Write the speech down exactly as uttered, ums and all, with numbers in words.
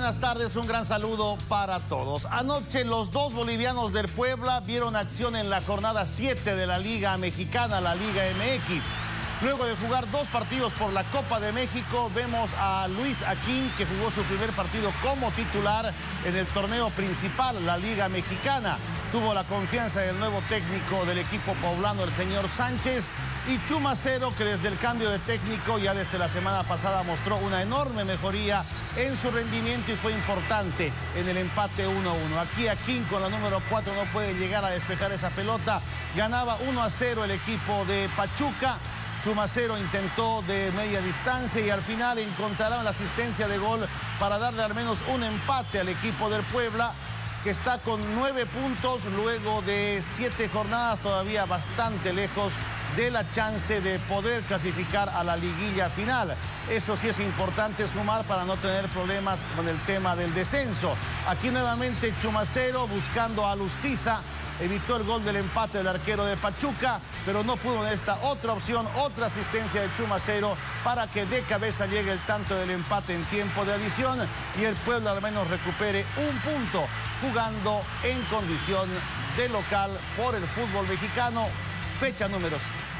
Buenas tardes, un gran saludo para todos. Anoche los dos bolivianos del Puebla vieron acción en la jornada siete de la Liga Mexicana, la Liga M X. Luego de jugar dos partidos por la Copa de México, vemos a Luis Aquín, que jugó su primer partido como titular en el torneo principal, la Liga Mexicana. Tuvo la confianza del nuevo técnico del equipo poblano, el señor Sánchez. Y Chumacero, que desde el cambio de técnico, ya desde la semana pasada, mostró una enorme mejoría en su rendimiento y fue importante en el empate uno a uno. Aquí Aquín con la número cuatro no puede llegar a despejar esa pelota. Ganaba uno a cero el equipo de Pachuca. Chumacero intentó de media distancia y al final encontraron la asistencia de gol para darle al menos un empate al equipo del Puebla, que está con nueve puntos luego de siete jornadas, todavía bastante lejos de la chance de poder clasificar a la liguilla final. Eso sí es importante sumar para no tener problemas con el tema del descenso. Aquí nuevamente Chumacero buscando a Lustiza. Evitó el gol del empate del arquero de Pachuca, pero no pudo en esta otra opción, otra asistencia de Chumacero para que de cabeza llegue el tanto del empate en tiempo de adición y el pueblo al menos recupere un punto jugando en condición de local por el fútbol mexicano, fecha número cinco.